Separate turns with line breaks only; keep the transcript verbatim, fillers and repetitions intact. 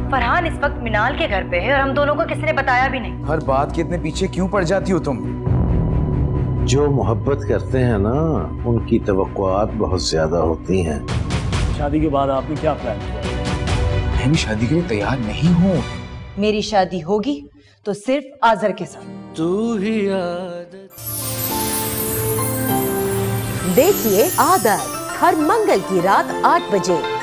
फरहान इस वक्त मिनाल के घर पे है और हम दोनों को किसी ने बताया भी नहीं।
हर बात के इतने पीछे क्यों पड़ जाती हो तुम?
जो मोहब्बत करते हैं ना, उनकी तवक्कुआत बहुत ज्यादा होती हैं।
शादी के बाद आपने क्या प्लान किया?
मैं भी शादी के लिए तैयार नहीं हूँ।
मेरी शादी होगी तो सिर्फ आजर के साथ।
तू ही आदत।
देखिए आदत हर मंगल की रात आठ बजे।